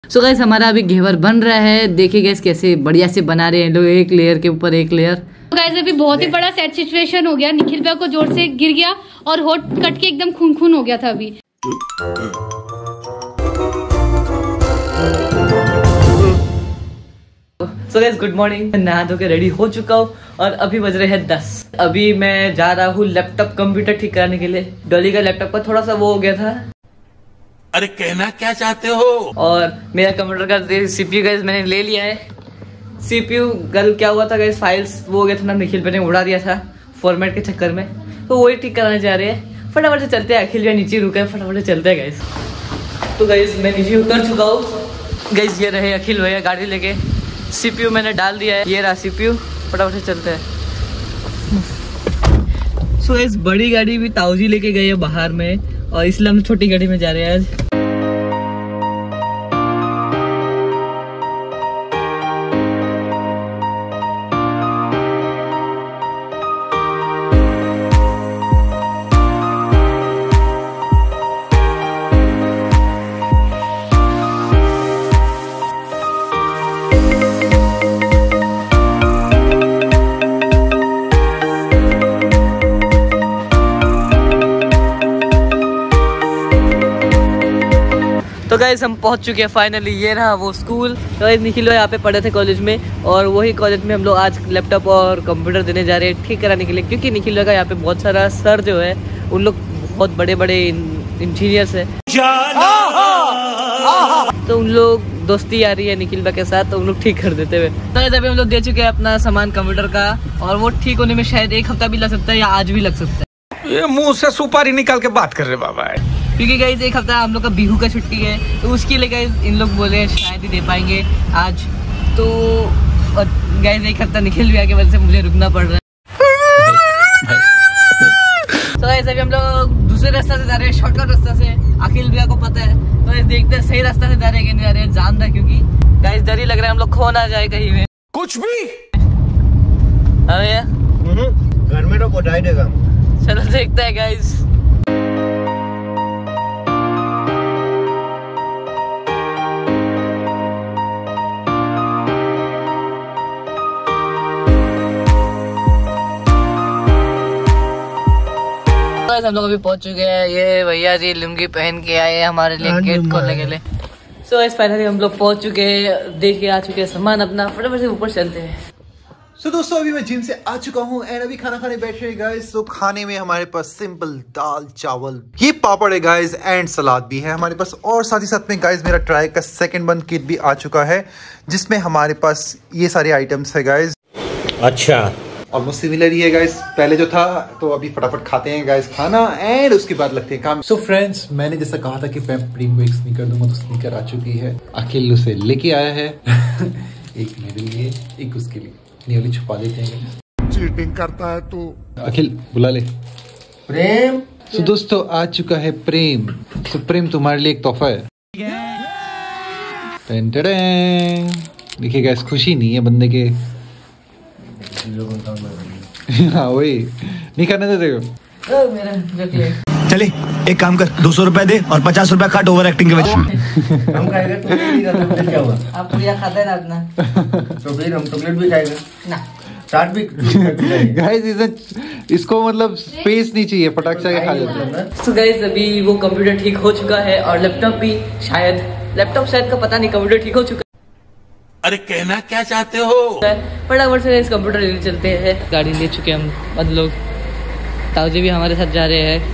So guys हमारा अभी घेवर बन रहा है, देखिए गाइस कैसे बढ़िया से बना रहे हैं लोग, एक लेयर के ऊपर एक लेयर। तो गाइस अभी बहुत ही बड़ा सेट सिचुएशन हो गया, निखिल भैया को जोर से गिर गया और होठ कट के एकदम खून खून हो गया था अभी। सो गाइस गुड मॉर्निंग, नहा धो के रेडी हो चुका हूँ और अभी बज रहे हैं 10। अभी मैं जा रहा हूँ लैपटॉप कंप्यूटर ठीक कराने के लिए। डॉली का लैपटॉप का थोड़ा सा वो हो गया था। अरे कहना क्या चाहते हो? और मेरा कंप्यूटर का सीपीयू गाइस मैंने ले लिया है। सीपीयू कल क्या हुआ था गाइस, फाइल्स वो हो गया था ना, निखिल पे ने उड़ा दिया था फॉर्मेट के चक्कर में, तो वही ठीक कराने जा रहे हैं। फटाफट से चलते हैं, अखिल भैया नीचे रुके हैं, फटाफट से चलते हैं गाइस। तो गाइस मैं नीचे उतर चुका हूँ गाइस, ये रहे अखिल भैया गाड़ी लेके। सीपीयू मैंने डाल दिया है, ये रहा सीपीयू, फटाफट से चलते हैं। सो इस बड़ी गाड़ी भी ताऊजी लेके गए हैं बाहर में, और इसलिए हम छोटी गाड़ी में जा रहे हैं आज। तो गाइस हम पहुंच चुके हैं फाइनली, ये रहा वो स्कूल। तो गाइस निखिल यहाँ पे पढ़े थे कॉलेज में, और वही कॉलेज में हम लोग आज लैपटॉप और कंप्यूटर देने जा रहे हैं ठीक कराने के लिए, क्योंकि निखिल का यहाँ पे बहुत सारा सर जो है उन लोग बहुत बड़े बड़े इंजीनियर्स है, तो उन लोग दोस्ती आ रही है निखिल के साथ, तो उन लोग ठीक कर देते हुए। तो अभी हम लोग दे चुके हैं अपना सामान कंप्यूटर का, और वो ठीक होने में शायद 1 हफ्ता भी लग सकता है या आज भी लग सकता है। ये मुंह से सुपारी निकाल के बात कर रहे बाबा, क्योंकि गाइस 1 हफ्ता हम लोग का बिहू का छुट्टी है, तो उसके लिए गाइस इन लोग बोले शायद ही दे पाएंगे आज। तो गाइस 1 हफ्ता निखिल भैया की वजह से मुझे रुकना पड़ रहा है। तो गाइस अभी हम लोग दूसरे रास्ते से जा रहे हैं, शॉर्टकट रास्ता से। अखिल भैया को पता है, तो गाइस देखते हैं सही रास्ता से जा रहे हैं कि नहीं जा रहे हैं, जान रहा है, क्योंकि गाइस डर ही लग रहा है हम लोग खो ना जाए कहीं में कुछ भी। भैया घर में तो पहुंचाई देगा। चलो देखते हैं गाइस। हम लोग अभी पहुंच चुके हैं, ये भैया जी लुंगी पहन के आए हैं हमारे लिए गेट खोलने के लिए। सो इस फाइनली हम लोग पहुंच चुके हैं, देख के आ चुके हैं सामान अपना, फटाफट से ऊपर चलते हैं। सो दोस्तों अभी मैं जिम से आ चुका हूँ एंड अभी खाना खाने बैठे हैं गाइस। तो खाने में हमारे पास सिंपल दाल चावल, ये पापड़ है गाइस, एंड सलाद भी है हमारे पास, और साथ ही साथ में गाइस मेरा ट्राई का सेकंड बन किट भी आ चुका है, जिसमें हमारे पास ये सारे आइटम्स है गाइस। अच्छा ऑलमोस्ट सिमिलर ही है गाइस पहले जो था। तो अभी फटाफट खाते हैं गाइस खाना, एंड उसके बाद लगते हैं काम। सो फ्रेंड्स, मैंने जैसा कहा था कि मैं प्रीम को एक स्नीकर दूंगा, तो स्नीकर आ चुकी है। अखिल उसे लेके आया है एक मेरे लिए, एक उसके लिए। न्यूली छुपा देते हैं, चीटिंग करता है तू। अखिल बुला ले प्रेम। तो दोस्तों आ चुका है प्रेम। तो प्रेम तुम्हारे लिए एक तोहफा है। देखिए गाइस, खुशी नहीं है बंदे के। हाँ वही नहीं करने देते हो। चले एक काम कर, 200 रुपए दे और 50 रुपए काट ओवर एक्टिंग के वजह हम खाएगा तो क्या हुआ? आप पूरा खाता है ना अपना, तो फिर हम चॉकलेट भी खाएगा ना, चाट भी। गाइस इसको मतलब स्पेस नहीं चाहिए, फटाक से खा लेते हैं। तो गाइस अभी वो कंप्यूटर ठीक हो चुका है, और लैपटॉप भी शायद, लैपटॉप शायद का पता नहीं, कंप्यूटर ठीक हो चुका है। अरे कहना क्या चाहते हो? फटाफट से इस कंप्यूटर लेने चलते हैं। गाड़ी ले चुके हम, हम लोग, ताऊजी भी हमारे साथ जा रहे हैं।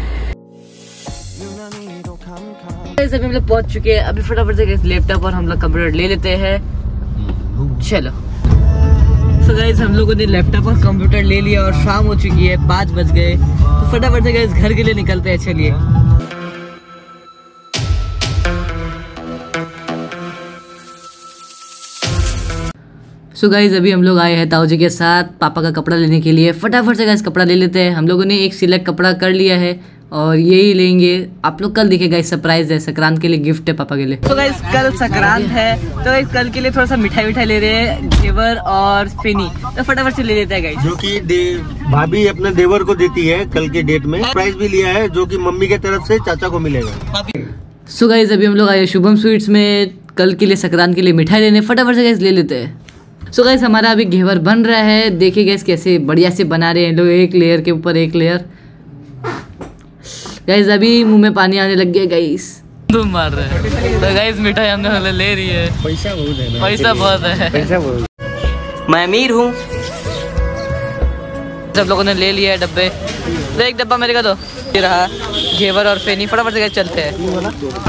अभी हम लोग पहुंच चुके हैं, अभी फटाफट से लैपटॉप और हम लोग कंप्यूटर ले लेते हैं। चलो सो गाइस हम लोगों ने लैपटॉप और कंप्यूटर ले लिया, और शाम हो चुकी है, 5 बज गए। तो फटाफट से गाइस घर के लिए निकलते हैं, चलिए। सो गाइस अभी हम लोग आए हैं ताऊजी के साथ पापा का कपड़ा लेने के लिए। फटाफट से गाइस कपड़ा ले लेते हैं। हम लोगों ने एक सिलेक्ट कपड़ा कर लिया है, और यही लेंगे। आप लोग कल दिखेगा, इस सरप्राइज है, संक्रांत के लिए गिफ्ट है पापा के लिए। तो गाइस कल संक्रांत है, तो गाइस कल के लिए थोड़ा सा मिठाई ले रहे हैं, घेवर और फेनी। तो फटाफट से ले लेते हैं गाइस, जो कि भाभी अपने देवर को देती है कल के डेट में। प्राइस भी लिया है जो कि मम्मी के तरफ से चाचा को मिलेगा। सो गाइस अभी हम लोग आए शुभम स्वीट्स में कल के लिए संक्रांत के लिए मिठाई लेने फटाफट से गैस ले लेते हैं। सो गैस हमारा अभी घेवर बन रहा है, देखिए गैस कैसे बढ़िया से बना रहे हैं लोग, एक लेयर के ऊपर एक लेयर। गैस अभी मुंह में पानी आने लग गया गैस, धूम मार रहे हैं। तो गैस मिठाई हमने ले रही है, पैसा बहुत है, पैसा बहुत है, पैसा बहुत। मैं अमीर हूँ। सब लोगों ने ले लिया है डब्बे, तो एक डब्बा मेरे का दो। ये रहा घेवर और फेनी, फटाफट से चलते हैं।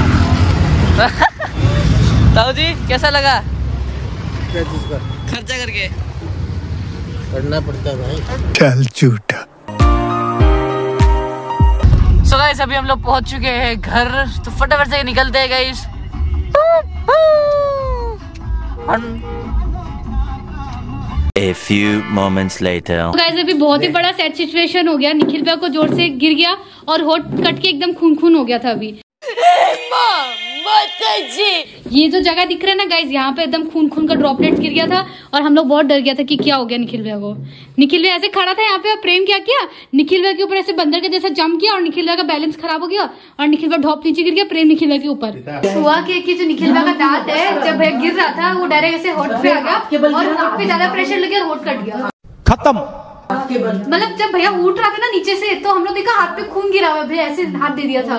ताऊ जी कैसा लगा खर्चा करके? करना पड़ता है भाई। चल झूठा। सो गाइस अभी हम लोग पहुंच चुके हैं घर, तो फटाफट से निकलते हैं guys. A few moments later. Guys अभी बहुत ही बड़ा सैड सिचुएशन हो गया, निखिल भैया को जोर से गिर गया और होठ कट के एकदम खून खून हो गया था अभी। ये जो जगह दिख रहा है ना गाइस, यहाँ पे एकदम खून खून का ड्रॉपलेट गिर गया था और हम लोग बहुत डर गया था कि क्या हो गया निखिल भैया को। निखिल भैया ऐसे खड़ा था यहाँ पे, प्रेम क्या किया, निखिल भैया के ऊपर ऐसे बंदर के जैसा जंप किया और निखिल भैया का बैलेंस खराब हो गया और निखिल भैया ढॉप नीचे गिर गया, प्रेम निखिल भैया के ऊपर। हुआ कि जो निखिल भैया का दांत है, जब भैया गिर रहा था वो डायरेक्ट ऐसे होठ पे आ गया और होठ पे ज्यादा प्रेशर लगे और होठ कट गया, खत्म। मतलब जब भैया उठ रहा था ना नीचे से, तो हम लोग देखा हाथ पे खून गिरा हुआ, भैया ऐसे हाथ दे दिया था।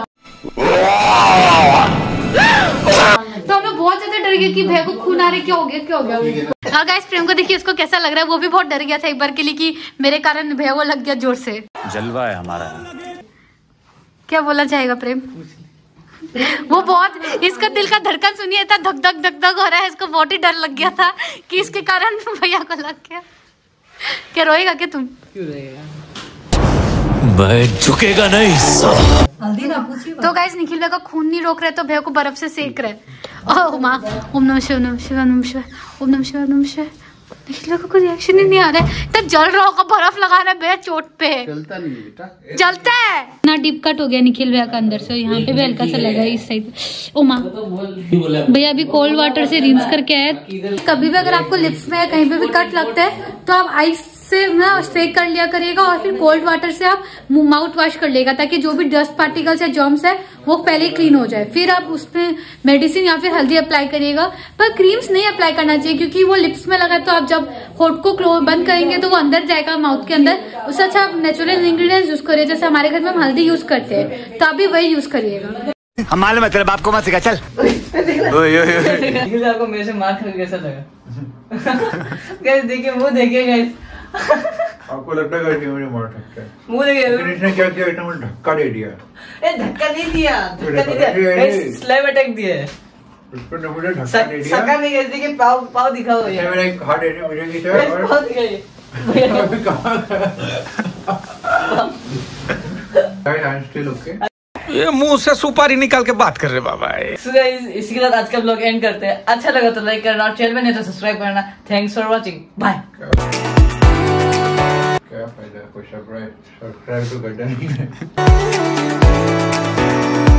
तो हम लोग बहुत ज्यादा डर गए कि भैया को खून आ रहा है, क्या हो गया क्या हो गया। और गाइस प्रेम को देखिए, इसको कैसा लग रहा है, वो भी बहुत डर गया था एक बार के लिए कि मेरे कारण भैया को लग गया जोर से। जलवा है हमारा। क्या बोला जाएगा प्रेम? वो बहुत, इसका दिल का धड़कन सुनिए, था धक धक धक धक हो रहा है, इसको बहुत ही डर लग गया था कि इसके कारण भैया को लग गया। क्या रोएगा क्या तुम? क्यों रहेगा? मैं झुकेगा नहीं। तो गाइस निखिल भैया का खून नहीं रोक रहे, तो भैया को बर्फ से सेक रहे। ओह माँ, ओम नमः शिवाय, ओम नमः शिवाय, ओम नमः शिवाय, ओम नमः शिवाय, ओम नमः शिवाय। निखिल भैया को कोई रिएक्शन ही नहीं आ रहा है, तो जल रहा होगा, बर्फ लगा रहा है भैया चोट पे। चलता नहीं बेटा, जलता है ना। डीप कट हो गया निखिल भैया का अंदर से, यहाँ पे भी हल्का सा लगा है इस साइड। ओ माँ, भैया अभी कोल्ड वाटर से रिंस करके आए। कभी भी अगर आपको लिप्स में कहीं पे भी कट लगता है तो आप आइस से ना स्प्रे कर लिया करिएगा और फिर कोल्ड वाटर से आप माउथ वॉश कर लेगा, ताकि जो भी डस्ट पार्टिकल्स या जर्म्स है वो पहले क्लीन हो जाए। फिर आप उसमें मेडिसिन या फिर हल्दी अप्लाई करिएगा, पर क्रीम्स नहीं अप्लाई करना चाहिए, क्योंकि वो लिप्स में लगा, तो आप जब होठ को बंद करेंगे तो वो अंदर जाएगा माउथ के अंदर। उससे अच्छा आप नेचुरल इंग्रेडिएंट्स यूज करिए, जैसे हमारे घर में हम हल्दी यूज करते हैं, तो आप भी वही यूज करिएगा। हम मालूम है तेरे बाप को मत सिखा, चल। आपको मेरे से मार कर कैसा लगा? गाइस देखिए वो देखिए गाइस, आपको लगता है कि मुझे मार सकता है? मुंह देखिए, लेकिन इसने क्या किया, इतना मुझे धक्का दे दिया। धक्का नहीं दिया, धक्का नहीं दिया गाइस, स्लैम अटैक दिया है। उसने मुझे धक्का दे दिया। सका नहीं गाइस, देखिए पाव दिखाओ ये। मेरा एक हाथ है मुझे की तरह, और पाव दिखाइए। ये मुंह से सुपारी निकाल के बात कर रहे बाबा। So guys, इसी के साथ आज का ब्लॉग एंड करते हैं। अच्छा लगा तो लाइक करना और चैनल में नहीं तो सब्सक्राइब करना। Thanks for watching, bye. क्या फायदा, कोई सब्सक्राइब तो करता नहीं है।